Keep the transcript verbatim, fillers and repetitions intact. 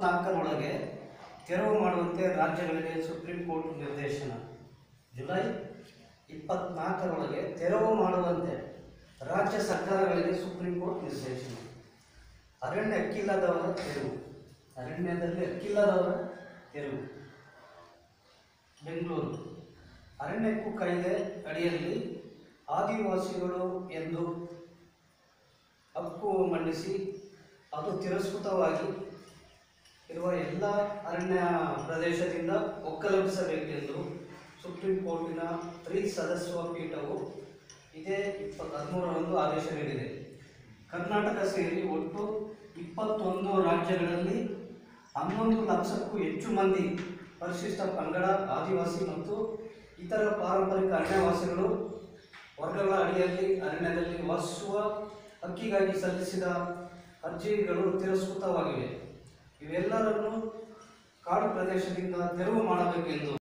ಇಪ್ಪತ್ನಾಲ್ಕರೊಳಗೆ ತೆರವು ಮಾಡುವಂತೆ ರಾಜ್ಯಗಳಿಗೆ ಸುಪ್ರೀಂ ಕೋರ್ಟ್ ನಿರ್ದೇಶನ. ಜುಲೈ ಇಪ್ಪತ್ನಾಲ್ಕರೊಳಗೆ ತೆರವು ಮಾಡುವಂತೆ ರಾಜ್ಯ ಸರ್ಕಾರಗಳಿಗೆ ಸುಪ್ರೀಂ ಕೋರ್ಟ್ ನಿರ್ದೇಶನ. ಅರಣ್ಯ ಹಕ್ಕಿಲ್ಲದವರ ತೆರವು, ಅರಣ್ಯದಲ್ಲಿ ಹಕ್ಕಿಲ್ಲದವರ ತೆರವು. ಬೆಂಗಳೂರು ಅರಣ್ಯ ಹಕ್ಕು ಕಾಯ್ದೆ ಅಡಿಯಲ್ಲಿ ಆದಿವಾಸಿಗಳು ಎಂದು ಹಕ್ಕು ಮಂಡಿಸಿ ಅದು ತಿರಸ್ಕೃತವಾಗಿ ಇರುವ ಎಲ್ಲ ಅರಣ್ಯ ಪ್ರದೇಶದಿಂದ ಒಕ್ಕಲೆಬ್ಬಿಸಬೇಕೆಂದು ಸುಪ್ರೀಂ ಕೋರ್ಟಿನ ತ್ರಿಸದಸ್ಯ ಪೀಠವು ಇದೇ ಇಪ್ಪತ್ತು ಹದಿಮೂರರಂದು ಆದೇಶ ನೀಡಿದೆ. ಕರ್ನಾಟಕ ಸೇರಿ ಒಟ್ಟು ಇಪ್ಪತ್ತೊಂದು ರಾಜ್ಯಗಳಲ್ಲಿ ಹನ್ನೊಂದು ಲಕ್ಷಕ್ಕೂ ಹೆಚ್ಚು ಮಂದಿ ಪರಿಶಿಷ್ಟ ಪಂಗಡ, ಆದಿವಾಸಿ ಮತ್ತು ಇತರ ಪಾರಂಪರಿಕ ಅರಣ್ಯವಾಸಿಗಳು ವರ್ಗಗಳ ಅಡಿಯಲ್ಲಿ ಅರಣ್ಯದಲ್ಲಿ ವಾಸಿಸುವ ಹಕ್ಕಿಗಾಗಿ ಸಲ್ಲಿಸಿದ ಅರ್ಜಿಗಳು ತಿರಸ್ಕೃತವಾಗಿವೆ. ಇವೆಲ್ಲರನ್ನು ಕಾಡು ಪ್ರದೇಶದಿಂದ ತೆರವು ಮಾಡಬೇಕೆಂದು